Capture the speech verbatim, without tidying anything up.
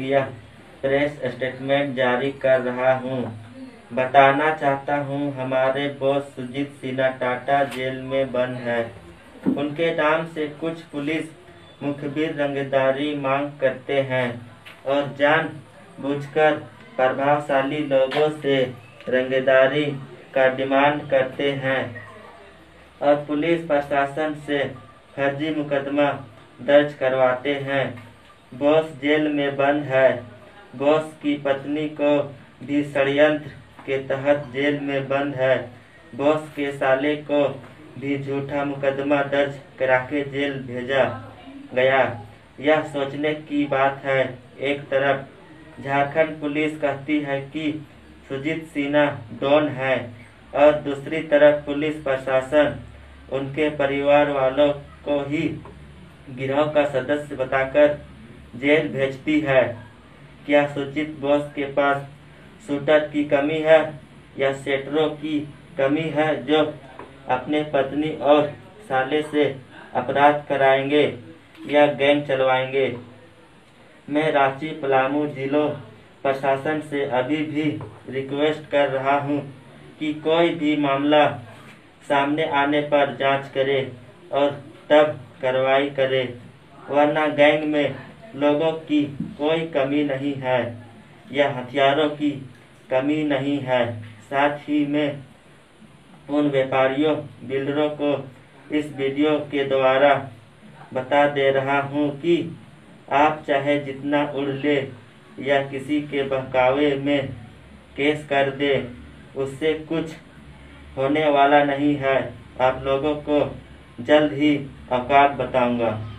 यह press statement जारी कर रहा हूं। बताना चाहता हूं, हमारे बॉस सुजीत सिन्हा टाटा जेल में बंद है। उनके नाम से कुछ पुलिस मुखबिर रंगदारी मांग करते हैं और जानबूझकर प्रभावशाली लोगों से रंगदारी का डिमांड करते हैं और पुलिस प्रशासन से फर्जी मुकदमा दर्ज करवाते हैं। बॉस जेल में बंद है। बॉस की पत्नी को भी षड्यंत्र के तहत जेल में बंद है। बॉस के साले को भी झूठा मुकदमा दर्ज कराके जेल भेजा गया। यह सोचने की बात है, एक तरफ झारखंड पुलिस कहती है कि सुजीत सिन्हा डॉन है और दूसरी तरफ पुलिस प्रशासन उनके परिवार वालों को ही गिरोह का सदस्य बताकर जेल भेजती है। क्या सुजीत बॉस के पास शूटर की कमी है या सेटरों की कमी है जो अपने पत्नी और साले से अपराध कराएंगे या गैंग चलवाएंगे? मैं रांची पलामू जिलों प्रशासन से अभी भी रिक्वेस्ट कर रहा हूं कि कोई भी मामला सामने आने पर जांच करे और तब कार्रवाई करे, वरना गैंग में लोगों की कोई कमी नहीं है या हथियारों की कमी नहीं है। साथ ही में उन व्यापारियों बिल्डरों को इस वीडियो के द्वारा बता दे रहा हूं कि आप चाहे जितना उड़ ले या किसी के बहकावे में केस कर दे, उससे कुछ होने वाला नहीं है। आप लोगों को जल्द ही औकात बताऊंगा।